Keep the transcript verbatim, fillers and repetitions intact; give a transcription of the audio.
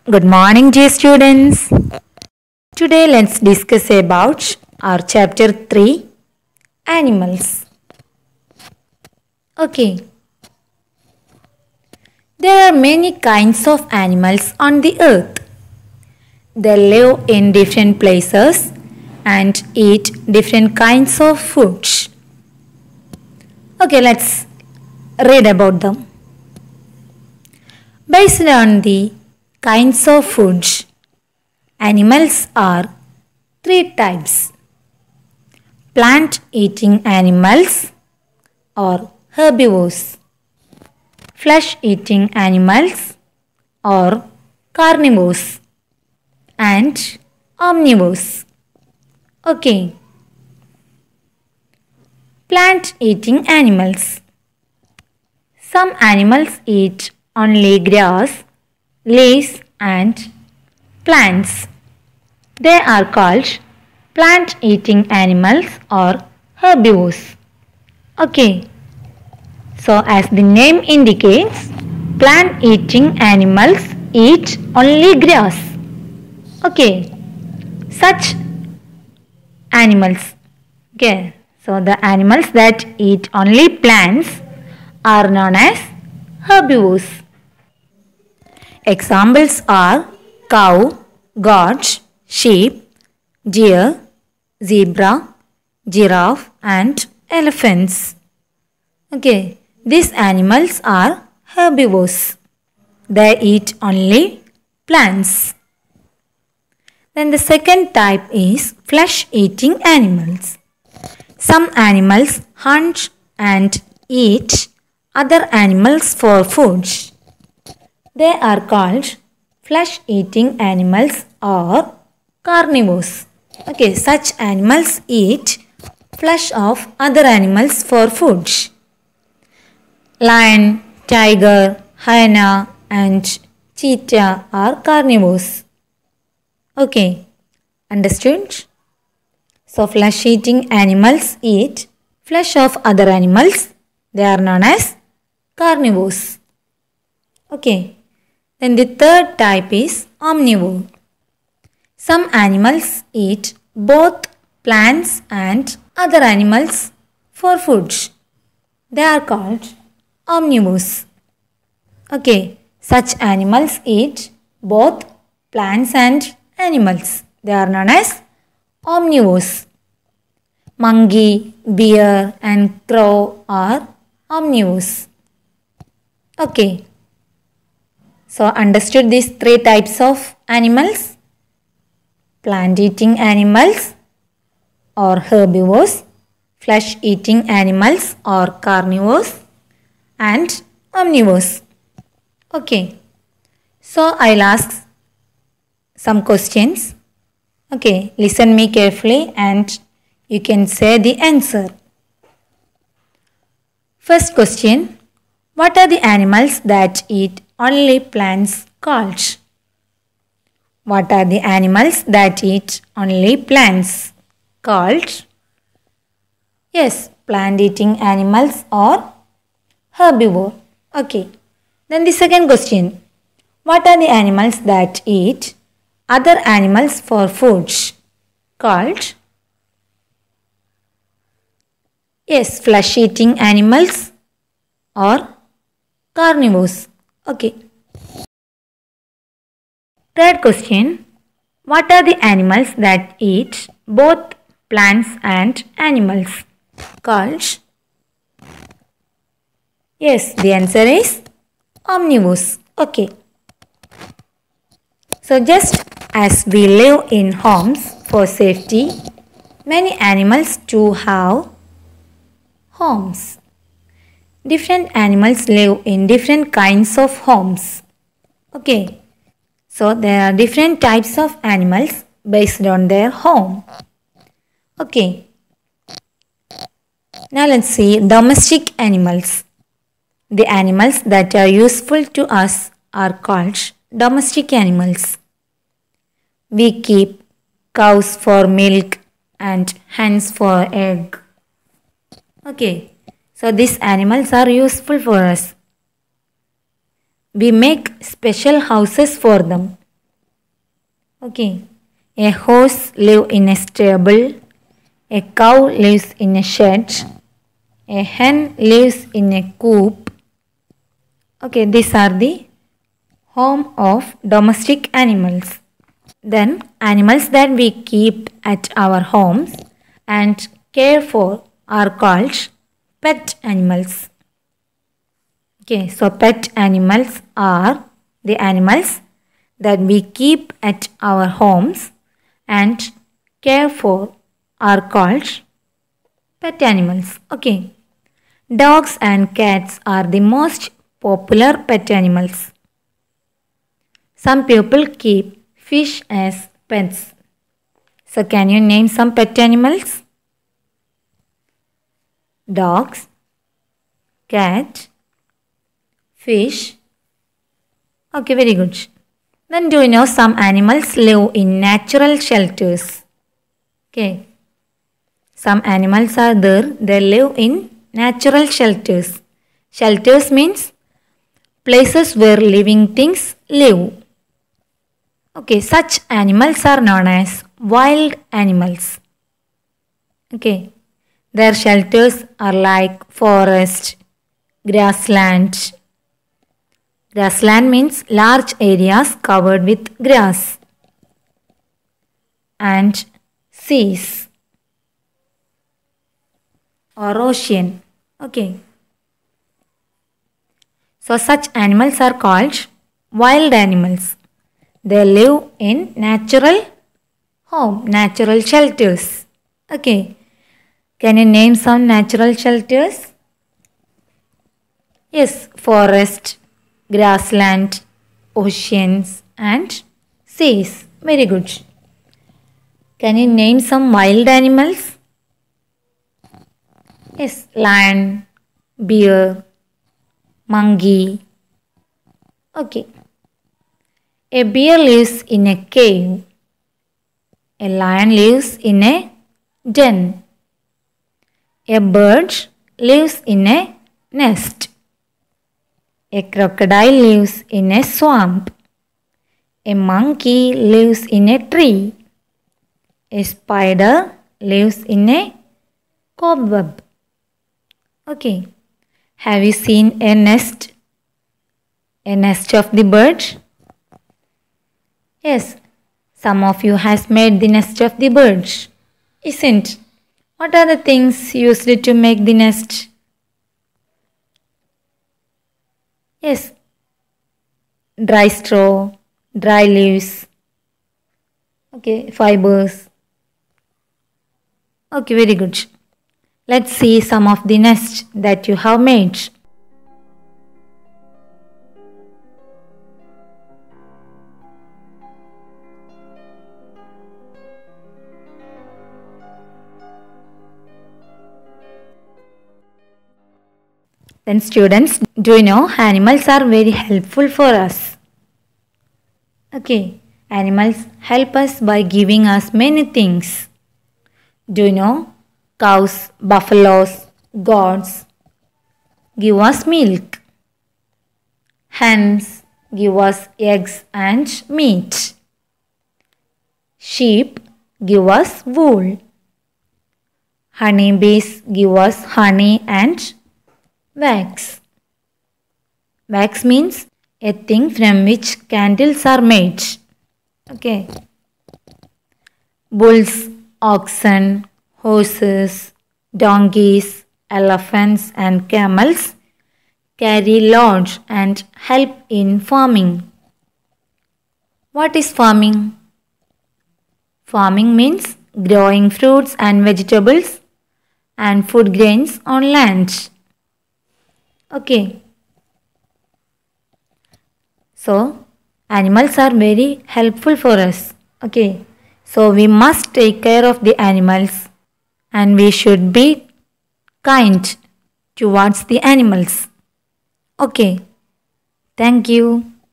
Good morning, dear students. Today let's discuss about our chapter three, animals. Okay. There are many kinds of animals on the earth. They live in different places and eat different kinds of foods. Okay, let's read about them. Based on the kinds of foods, animals are three types: plant-eating animals or herbivores, flesh-eating animals or carnivores, and omnivores. Okay. Plant-eating animals. Some animals eat only grass, leaves and plants. They are called plant-eating animals or herbivores. Okay. So as the name indicates, plant-eating animals eat only grass. Okay. Such animals. Okay. So the animals that eat only plants are known as herbivores. Examples are cow, goat, sheep, deer, zebra, giraffe and elephants. Okay, these animals are herbivores. They eat only plants. Then the second type is flesh-eating animals. Some animals hunt and eat other animals for food. They are called flesh-eating animals or carnivores. Okay, such animals eat flesh of other animals for food. Lion, tiger, hyena and cheetah are carnivores. Okay, understood? So flesh-eating animals eat flesh of other animals. They are known as carnivores. Okay. Then the third type is omnivore. Some animals eat both plants and other animals for food. They are called omnivores. Okay, such animals eat both plants and animals. They are known as omnivores. Monkey, bear and crow are omnivores. Okay. So understood these three types of animals? Plant-eating animals or herbivores, flesh-eating animals or carnivores and omnivores. Okay. So I'll ask some questions. Okay, listen me carefully and you can say the answer. First question. What are the animals that eat only plants called? What are the animals that eat only plants called? Yes, plant-eating animals or herbivore. Okay. Then the second question. What are the animals that eat other animals for food called? Yes, flesh-eating animals or carnivores. Okay. Third question. What are the animals that eat both plants and animals called? Yes, the answer is omnivores. Okay. So just as we live in homes for safety, many animals too have homes. Different animals live in different kinds of homes. Okay. So there are different types of animals based on their home. Okay. Now let's see domestic animals. The animals that are useful to us are called domestic animals. We keep cows for milk and hens for egg. Okay. So these animals are useful for us. We make special houses for them. Okay. A horse lives in a stable. A cow lives in a shed. A hen lives in a coop. Okay, these are the home of domestic animals. Then animals that we keep at our homes and care for are called pet animals. Okay, so pet animals are the animals that we keep at our homes and care for are called pet animals. Okay, dogs and cats are the most popular pet animals. Some people keep fish as pets. So can you name some pet animals? Dogs, cat, fish. Okay, very good. Then do you know some animals live in natural shelters? Okay. Some animals are there, they live in natural shelters. Shelters means places where living things live. Okay, such animals are known as wild animals. Okay, their shelters are like forest, grassland. Grassland means large areas covered with grass. And seas or ocean. Okay. So such animals are called wild animals. They live in natural home, natural shelters. Okay. Can you name some natural shelters? Yes, forest, grassland, oceans and seas. Very good. Can you name some wild animals? Yes, lion, bear, monkey. Okay. A bear lives in a cave. A lion lives in a den. A bird lives in a nest. A crocodile lives in a swamp. A monkey lives in a tree. A spider lives in a cobweb. Okay. Have you seen a nest? A nest of the bird? Yes. Some of you has made the nest of the bird. Isn't? What are the things used to make the nest? Yes. Dry straw, dry leaves. Okay, fibers. Okay, very good. Let's see some of the nests that you have made. Then students, do you know animals are very helpful for us? Okay, animals help us by giving us many things. Do you know cows, buffaloes, goats give us milk. Hens give us eggs and meat. Sheep give us wool. Honeybees give us honey and wax. Wax means a thing from which candles are made. Okay. Bulls, oxen, horses, donkeys, elephants and camels carry loads and help in farming. What is farming? Farming means growing fruits and vegetables and food grains on land. Okay. So, animals are very helpful for us. Okay. So, we must take care of the animals and we should be kind towards the animals. Okay. Thank you.